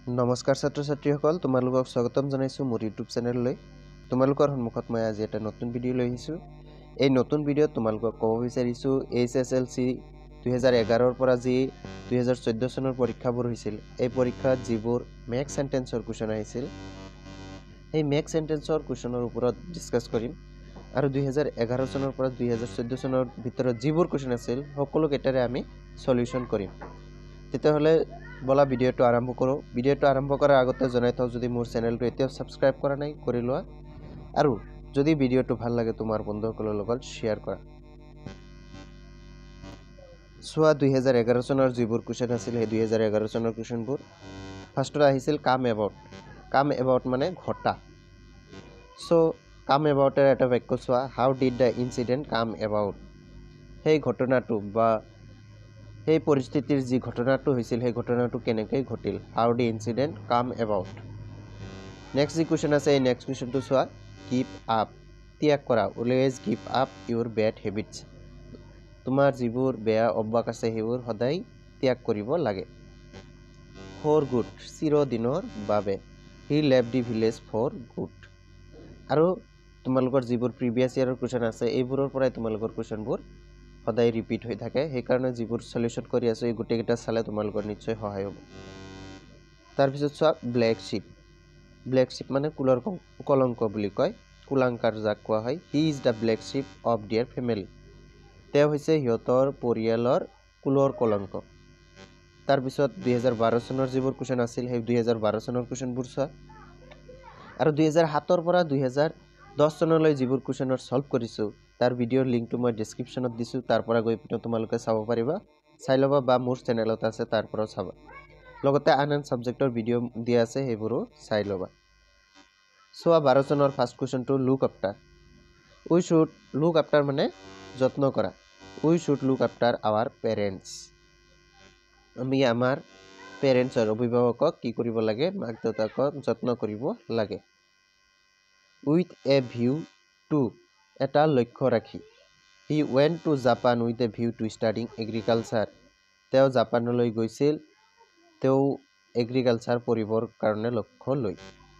নমস্কাৰ ছাত্ৰ ছাত্ৰীসকল তোমালোকক স্বাগতম জনাইছো মোৰ ইউটিউব চেনেললৈ তোমালোকৰ সন্মুখত মই আজি এটা নতুন ভিডিঅ' লৈ আহিছো এই নতুন ভিডিঅ'ত তোমালোকক ক'ব বিচাৰিছো HSLC 2011 ৰ পৰা যি 2014 চনৰ পৰীক্ষাবোৰ হৈছিল এই পৰীক্ষাত যিবোৰ মেক সেন্টেন্সৰ কোৱেশ্চন আহিছিল এই মেক সেন্টেন্সৰ কোৱেশ্চনৰ ওপৰত ডিসকাস কৰিম আৰু 2011 চনৰ পৰা 2014 চনৰ ভিতৰত যিবোৰ কোৱেশ্চন আছিল সকলো কেটাৰে আমি সলিউশন কৰিম তেতিয়াহলে বলা ভিডিঅ'টো আৰম্ভ কৰো ভিডিঅ'টো আৰম্ভ কৰাৰ আগতে জনাই থাও যদি মোৰ চেনেলটো এতিয়াও সাবস্ক্ৰাইব কৰা নাই কৰি লোৱা আৰু যদি ভিডিঅ'টো ভাল লাগে তোমাৰ বন্ধুসকলৰ লগত শেয়াৰ কৰা সোয়া 2011 চনৰ যিবোৰ কোৱেশ্চন আছিল সেই 2011 চনৰ কোৱেশ্চনবোৰ ফাৰ্ষ্টত আহিছিল কাম এবাউট মানে ঘটা সো কাম এবাউটৰ এটা বাক্য so how did the incident come about সেই ঘটনাটো বা এই পৰিস্থিতিৰ যি ঘটনাটো হৈছিল সেই ঘটনাটো কেনেকৈ ঘটিল how the incident come about next যি কোৱেশ্চন আছে এই নেক্সট কোৱেশ্চনটো সোয়া কিপ আপ ত্যাগ কৰা always keep up your bad habits তোমাৰ যিবোৰ বেয়া অভ্যাস আছে সেইবোৰ সদায় ত্যাগ কৰিব লাগে ফৰ গুড চিৰদিনৰ বাবে he left the village for good আৰু তোমালোকৰ যিবোৰ প্ৰিভিয়াস ইয়াৰৰ কোৱেশ্চন আছে এইবোৰৰ পৰাই তোমালোকৰ কোৱেশ্চনবোৰ সদায় ৰিপিট হৈ থাকে সেই কাৰণে যিবোৰ সলিউশন কৰি আছে এই গুটেকেটা চালে তোমালোকৰ নিশ্চয় সহায় হ'ব তাৰ পিছত সোয়া ব্ল্যাক শিপ মানে কুলৰ কলংক বুলি কয় কুলাংকাৰ যাক কোৱা হয় he is the black sheep of their family তেওঁ হৈছে হিয়তৰ পৰিয়ালৰ কুলৰ কলংক তাৰ পিছত 2012 চনৰ যিবোৰ কোৱেশ্চন আছিল সেই 2012 চনৰ কোৱেশ্চনবোৰ সোয়া আৰু 2007 ৰ পৰা 2010 চনলৈ যিবোৰ কোৱেশ্চনৰ সলভ কৰিছো তাৰ ভিডিঅ'ৰ লিংকটো মই ডেসক্ৰিপচনত দিছো তাৰ পৰা গৈ পিনে তোমালোকে চাব পাৰিবা চাই লবা বা মোৰ চেনেলত আছে তাৰ পৰা চাবা লগতে আন সাবজেক্টৰ ভিডিঅ' দিয়া আছে হেবোৰো চাই লবা সোয়া 12 চনৰ ফাৰ্স্ট কোৱেশ্চনটো look after we should look after মানে যত্ন কৰা we should look after our parents আমি আমাৰ পেৰেন্টছৰ অভিভাৱকক কি কৰিব লাগে মাক দেউতাকক যত্ন কৰিব লাগে উইথ এ ভিউ টু এটা লক্ষ্য ৰাখি হি went to Japan with a view to studying agriculture তেওঁ জাপানলৈ গৈছিল তেওঁ এগ্ৰিকালচাৰ পঢ়িবৰ কাৰণে লক্ষ্য লৈ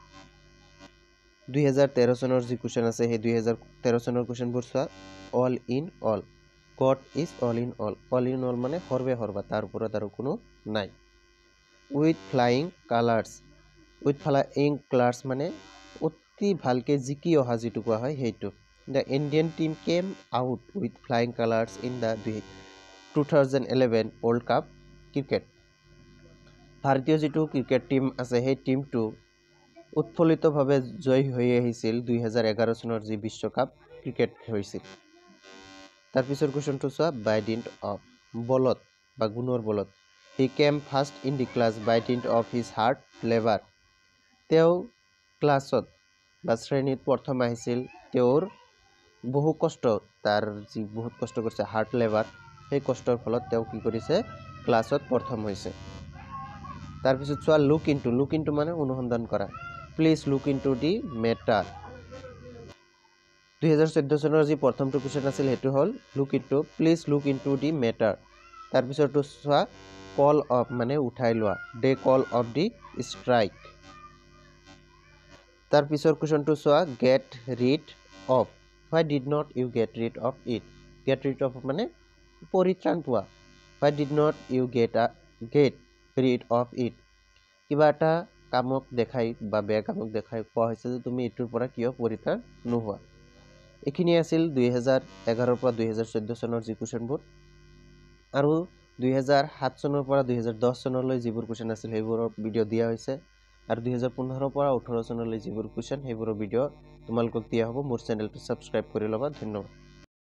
2013 চনৰ যি কোৱেশ্চন আছে সেই 2013 চনৰ কোৱেশ্চনবোৰ so all in all God is all in all মানে সৰ্বে তাৰ ওপৰত আৰু কোনো নাই উইথ ফ্লাইং কালাৰ্স মানে অতি ভালকে জিকি অহা যেটো কোৱা হয় হেইটো The Indian team came out with flying colors in the 2011 World Cup cricket. ভাৰতীয় যেটো ক্ৰিকেট টিম আছে সেই টিমটো উৎফুল্লিতভাৱে জয় হৈ আহিছিল 2011 চনৰ যি বিশ্বকাপ ক্ৰিকেট হৈছিল তাৰ পিছৰ কোৱেশ্চনটো সোয়া বাই ডিন্ট অফ বলত বা গুণৰ বলত he came first in the class by dint of his hard labour তেওঁ ক্লাছত বা শ্ৰেণীত প্ৰথম আহিছিল তেওঁৰ বহু কষ্ট তাৰ যি বহুত কষ্ট কৰিছে হাৰ্ড লেবাৰ সেই কষ্টৰ ফলত তেওঁ কি কৰিছে ক্লাছত প্ৰথম হৈছে তাৰ পিছত সোয়া লুক ইনটু মানে অনুসন্ধান কৰা please look into the matter 2014 চনৰ যি প্ৰথমটো কোৱেশ্চন আছিল হেতু হল look into please look into the matter তাৰ পিছৰটো সোয়া কল অফ মানে উঠাই লোৱা দে কল অফ দি ষ্ট্ৰাইক তাৰ পিছৰ কোৱেশ্চনটো so get rid of why did not you get rid of it get rid of মানে পৰিত্ৰাণ পোৱা why did not you get rid of it কিবা এটা কামক দেখাই বা বেয়া কামক দেখাই কোৱা হৈছে যে তুমি এটোৰ পৰা কিয় পৰিত্ৰাণ নোহোৱা এখিনি আছিল 2011 পৰা 2014 চনৰ যি কোৱেশ্চনবোৰ আৰু 2007 চনৰ পৰা 2010 চনলৈ যিবোৰ কোৱেশ্চন আছিল সেইবোৰৰ ভিডিঅ' দিয়া হৈছে আৰু 2015 পৰা 18 চনলৈ যিবোৰ কোৱেশ্চন সেইবোৰৰ ভিডিঅ' তোমালোকক দিয়া হ'ব মোৰ চেনেলটো সাবস্ক্ৰাইব কৰি লবা ধন্যবাদ